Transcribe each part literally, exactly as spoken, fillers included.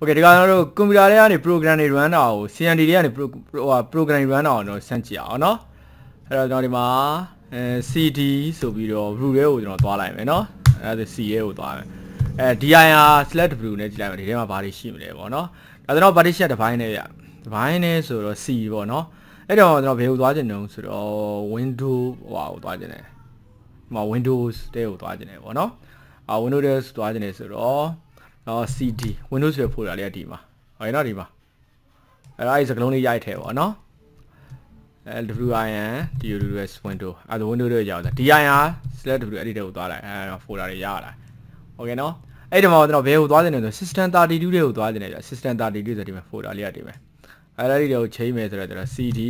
okay ဒီကတော့ကွန်ပျူတာတွေကနေ program တွေ run တာကို C N D တွေကနေ program တွေ run တာအောင်တော့စမ်းကြည့်အောင်เนาะအဲ့တော့ကျွန်တော်ဒီမှာအဲ C D ဆိုပြီးတော့ root တွေကိုကျွန်တော်သွားလိုက်မယ်เนาะအဲ့ဒါ C ရဲ့ကိုသွားမယ်အဲ dir slash w နဲ့ကြည့်လိုက်မယ်ဒီထဲမှာဘာတွေရှိမလဲပေါ့เนาะဒါကျွန်တော် partition define နဲ့ပြ define နဲ့ဆိုတော့ C ပေါ့เนาะအဲ့တော့ကျွန်တော်ဘယ်ကိုသွားခြင်းတုံးဆိုတော့ window ဟိုကိုသွားခြင်းတယ်ဒီမှာ windows တဲ့ကိုသွားခြင်းတယ်ပေါ့เนาะအာ windows တဲ့သွားခြင်းတယ်ဆိုတော့အော် C D windows ဆိုဖိုတာလေးကဒီမှာဟုတ်ရဲ့เนาะဒီမှာအဲ့ဒါအဲ့စကလုံးလေးရိုက်ထဲပေါ့เนาะအဲ W I N D U W S window အဲ့ဒါ window တွေရောက်တာ dir slash w အဲ့ဒီတဲ့ကိုသွားလိုက်အဲ folder တွေရလာโอเคเนาะအဲ့ဒီမှာကျွန်တော်ဘယ်ကိုသွားနေလဲဆို system thirty-two တဲ့ကိုသွားနေတယ်ကြာ system thirty-two ဆိုဒီမှာ folder လေးကဒီမှာအဲ့ဒါလေးတွေကိုချိန်မယ်ဆိုတော့ကျွန်တော် C D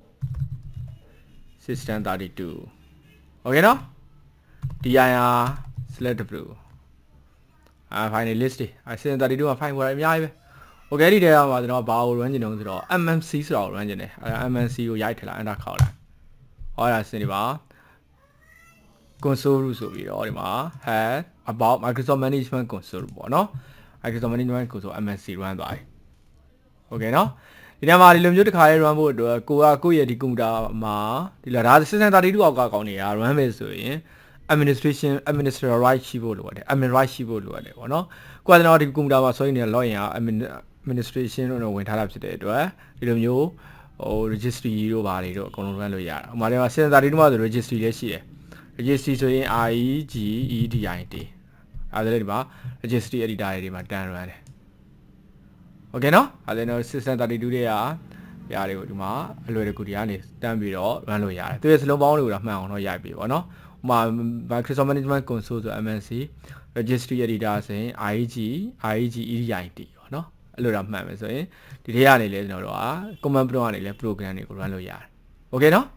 system thirty-two โอเคเนาะ dir slash w အာ final list တွေအဲ system thirty-two မှာ file ပေါ်အများကြီးပဲโอเคဒီတဲမှာကျွန်တော်ဘာကို run ကျင်တုံးဆိုတော့ M M C ဆိုတာကို run ကျင်တယ်အဲ M M C ကိုရိုက်ထည့်လိုက် enter ခေါက်လိုက်ဟောဒါစင်ဒီမှာ console လို့ဆိုပြီးတော့ဒီမှာ had about Microsoft Management Console ပေါ့နော် Microsoft Management Console M M C run သွားပြီโอเคเนาะဒီထဲမှာဒီလိုမျိုးတစ်ခါလေး run ဖို့အတွက်ကိုကကိုယ့်ရဲ့ဒီကွန်ပျူတာမှာဒီလာဒါ system thirty-two အောက်ကကောင်းနေတာ run ပဲဆိုရင် administration administrator right ရှိဖို့လိုတယ် admin right ရှိဖို့လိုတယ်ပေါ့နော်ကိုကကျွန်တော်ဒီကွန်ပျူတာမှာဆိုရင်လည်း login ရ administration လို့ဝင်ထားတာဖြစ်တဲ့အတွက်ဒီလိုမျိုးဟို registry တို့ဘာတွေတော့အကုန်လုံး run လို့ရတာဥပမာဒီမှာ system thirty-two မှာဆို registry လည်းရှိတယ် registry ဆိုရင် R E G E D I T အဲ့ဒါလည်းဒီမှာ registry editor တွေမှာတန်း run တယ်โอเคเนาะအဲ့ဒါတော့ system thirty-two တွေကຢာတွေကိုဒီမှာအလွယ်တကူတွေကနေတန်းပြီးတော့ run လို့ရတယ်သူရဲ့စလုံးပေါင်းတွေကိုတော့မှန်အောင်တော့ရိုက်ပြီပေါ့နော်ဥပမာ Microsoft Management Console ဆို M M C registry editor ဆိုရင် I E G I E G E D I T ပေါ့နော်အဲ့လိုတော့မှန်မယ်ဆိုရင်ဒီထဲကနေလဲကျွန်တော်တို့က command prompt ကနေလဲ program တွေကို run လို့ရတယ်โอเคเนาะ